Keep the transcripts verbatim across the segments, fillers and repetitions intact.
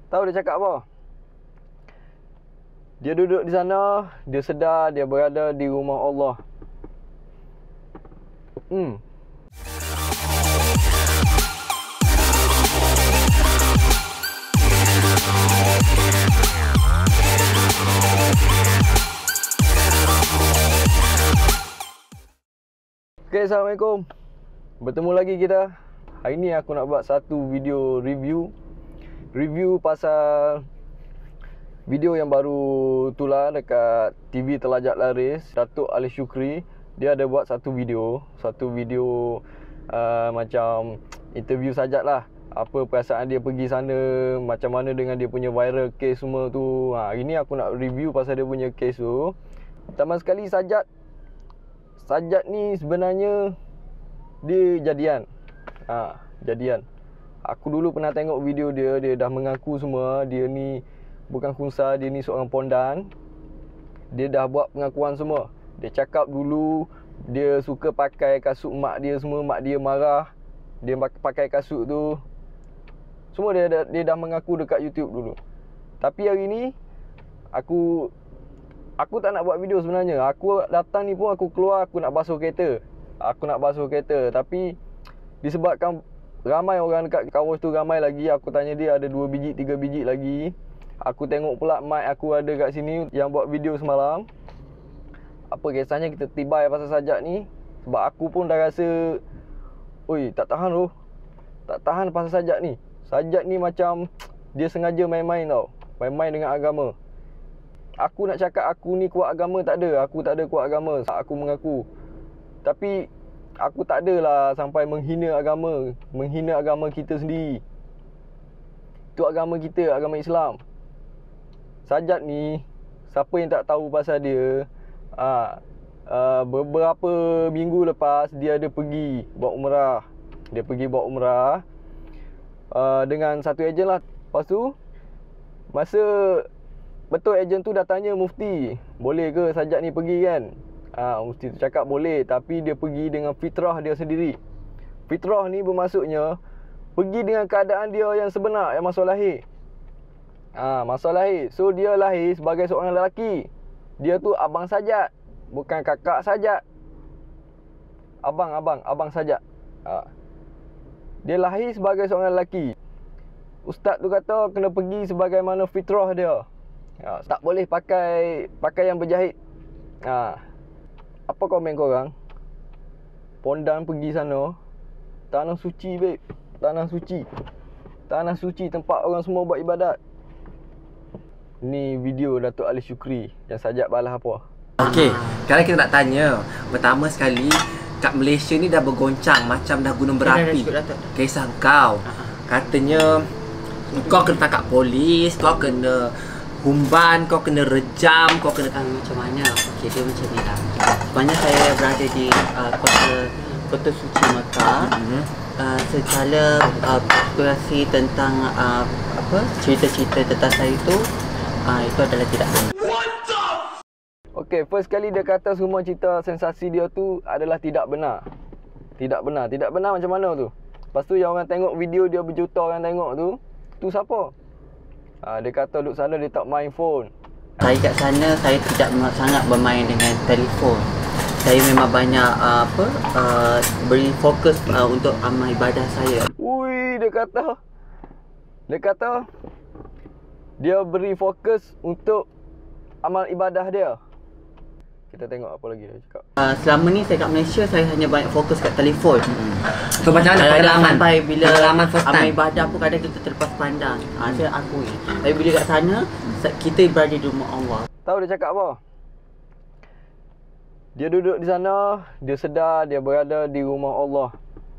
Tahu dia cakap apa? Dia duduk di sana, dia sedar dia berada di rumah Allah. Hmm. Okay, Assalamualaikum. Bertemu lagi kita. Hari ni aku nak buat satu video review. Review pasal video yang baru tular dekat T V Telajak Laris. Datuk Ali Shukri, dia ada buat satu video. Satu video uh, macam interview sajak lah. Apa perasaan dia pergi sana, macam mana dengan dia punya viral case semua tu. ha, Hari ni aku nak review pasal dia punya case tu. Pertama sekali, Sajat Sajat ni sebenarnya dia jadian. ha, Jadian. Aku dulu pernah tengok video dia. Dia dah mengaku semua dia ni bukan khunsa, dia ni seorang pondan. Dia dah buat pengakuan semua. Dia cakap dulu dia suka pakai kasut mak dia semua. Mak dia marah dia pakai kasut tu. Semua dia, dia, dia dah mengaku dekat YouTube dulu. Tapi hari ni Aku Aku tak nak buat video sebenarnya. Aku datang ni pun aku keluar, aku nak basuh kereta. Aku nak basuh kereta. Tapi disebabkan ramai orang dekat kawasan tu, ramai lagi. Aku tanya dia ada dua biji, tiga biji lagi. Aku tengok pula mic aku ada kat sini yang buat video semalam. Apa kisahnya kita tibai pasal Sajat ni? Sebab aku pun dah rasa, oi, tak tahan tu. Tak tahan pasal Sajat ni. Sajat ni macam dia sengaja main-main tau. Main-main dengan agama. Aku nak cakap aku ni kuat agama, tak ada. Aku tak ada kuat agama, aku mengaku. Tapi aku tak adalah sampai menghina agama. Menghina agama kita sendiri. Itu agama kita, agama Islam. Sajat ni, siapa yang tak tahu pasal dia, ha, uh, beberapa minggu lepas dia ada pergi buat umrah. Dia pergi buat umrah uh, dengan satu ejen lah. Lepas tu, masa betul ejen tu dah tanya Mufti, boleh ke Sajat ni pergi kan? Ha, Mufti tu cakap boleh, tapi dia pergi dengan fitrah dia sendiri. Fitrah ni bermaksudnya pergi dengan keadaan dia yang sebenar, yang masa lahir. Ha, masa lahir. So dia lahir sebagai seorang lelaki. Dia tu abang Sajat, bukan kakak Sajat. Abang, abang, abang Sajat. Ha. Dia lahir sebagai seorang lelaki. Ustaz tu kata kena pergi sebagaimana fitrah dia. Ha, tak boleh pakai pakaian berjahit. Ha. Apa komen korang? Pondan pergi sana, tanah suci babe. Tanah suci. Tanah suci, tempat orang semua buat ibadat. Ni video Datuk Ali Shukri yang Sajat balas apa. Okey, sekarang kita nak tanya. Pertama sekali, kat Malaysia ni dah bergoncang macam dah gunung berapi. Kisah kau, katanya kau kena tangkap polis, kau kena humban, kau kena rejam, kau kena uh, macam mana? Okey, dia macam ni lah. Sebenarnya saya berada di uh, kota kota suci Mekah. Mm-hmm. uh, Secara uh, konspirasi tentang uh, apa cerita-cerita tentang saya itu, uh, itu adalah tidak benar. Okey, first kali dia kata semua cerita sensasi dia tu adalah tidak benar. Tidak benar. Tidak benar macam mana tu? Lepas tu yang orang tengok video dia berjuta orang tengok tu, tu siapa? Ha, dia kata duduk sana dia tak main phone. Saya kat sana saya tidak sangat bermain dengan telefon. Saya memang banyak uh, apa uh, beri fokus uh, untuk amal ibadah saya. Ui, dia kata Dia kata dia beri fokus untuk amal ibadah dia. Kita tengok apa lagi dia cakap. Uh, selama ni saya kat Malaysia, saya hanya banyak fokus kat telefon. Hmm. So macam mana pengalaman? Sampai bila pengalaman first amal time ibadah pun kadang kita terlepas pandang. Hmm. Uh, saya akui. Tapi bila kat sana, kita berada di rumah Allah. Tahu dia cakap apa? Dia duduk di sana, dia sedar dia berada di rumah Allah.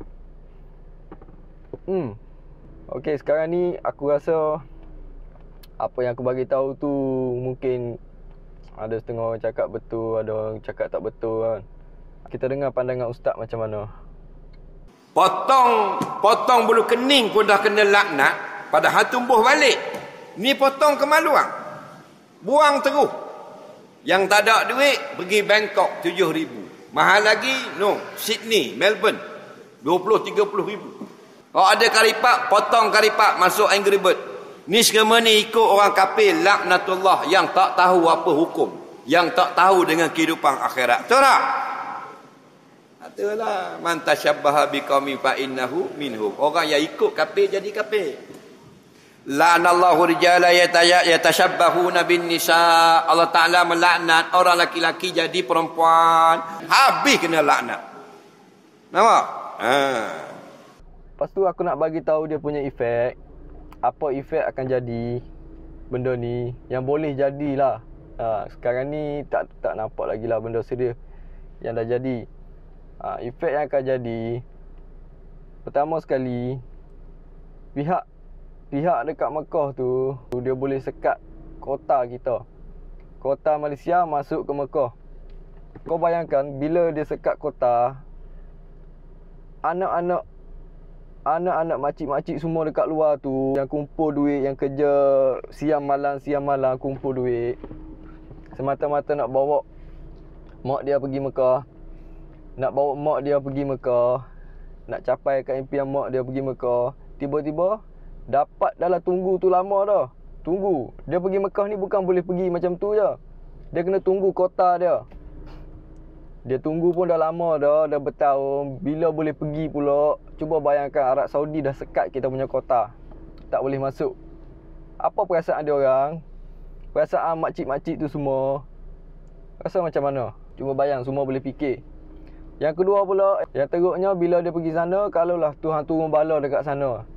Hmm. Okey, sekarang ni aku rasa apa yang aku bagi tahu tu mungkin ada setengah orang cakap betul, ada orang cakap tak betul kan. Kita dengar pandangan ustaz macam mana. Potong potong bulu kening pun dah kena laknat, padahal tumbuh balik. Ni potong kemaluan. Buang terus. Yang tak ada duit pergi Bangkok tujuh ribu. Mahal lagi no, Sydney, Melbourne dua puluh tiga puluh ribu. Kalau ada karipak, potong karipak masuk Angry Bird. Ni semua ni ikut orang kafir laknatullah yang tak tahu apa hukum, yang tak tahu dengan kehidupan akhirat. Betul tak? Itulah man tasyabbaha biqaumin fa innahu minhum. Orang yang ikut kafir jadi kafir. La'anallahu rijala yatashabbahuna bin nisa. Allah Taala melaknat orang laki-laki jadi perempuan. Habis kena laknat. Nampak? Ha. Lepas tu aku nak bagi tahu dia punya efek. Apa efek akan jadi benda ni yang boleh jadilah. Ha, sekarang ni tak tak nampak lagi lah benda sedia yang dah jadi. Ha, efek yang akan jadi, pertama sekali, pihak Pihak dekat Mekah tu, dia boleh sekat kota kita. Kota Malaysia masuk ke Mekah. Kau bayangkan bila dia sekat kota, anak-anak anak-anak makcik-makcik semua dekat luar tu yang kumpul duit, yang kerja siang malam siang malam kumpul duit semata-mata nak bawa mak dia pergi Mekah. Nak bawa mak dia pergi Mekah, nak capai kat impian mak dia pergi Mekah. Tiba-tiba dapat dalam tunggu tu lama dah. Tunggu. Dia pergi Mekah ni bukan boleh pergi macam tu je. Dia kena tunggu kota dia. Dia tunggu pun dah lama dah, dah bertahun. Bila boleh pergi pula? Cuba bayangkan Arab Saudi dah sekat kita punya kota. Tak boleh masuk. Apa perasaan dia orang? Perasaan makcik-makcik tu semua. Rasa macam mana? Cuba bayang, semua boleh fikir. Yang kedua pula, yang teruknya bila dia pergi sana, kalaulah Tuhan turun bala dekat sana.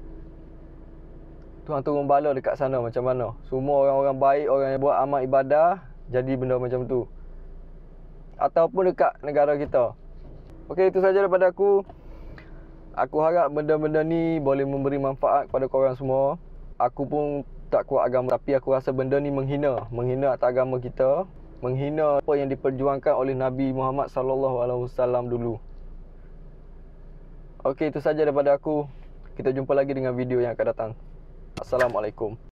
Tuhan turun bala dekat sana macam mana? Semua orang-orang baik, orang yang buat amal ibadah, jadi benda macam tu. Ataupun dekat negara kita. Okey, itu saja daripada aku. Aku harap benda-benda ni boleh memberi manfaat kepada korang semua. Aku pun tak kuat agama, tapi aku rasa benda ni menghina. Menghina atas agama kita. Menghina apa yang diperjuangkan oleh Nabi Muhammad sallallahu alaihi wasallam dulu. Okey, itu saja daripada aku. Kita jumpa lagi dengan video yang akan datang. Assalamualaikum.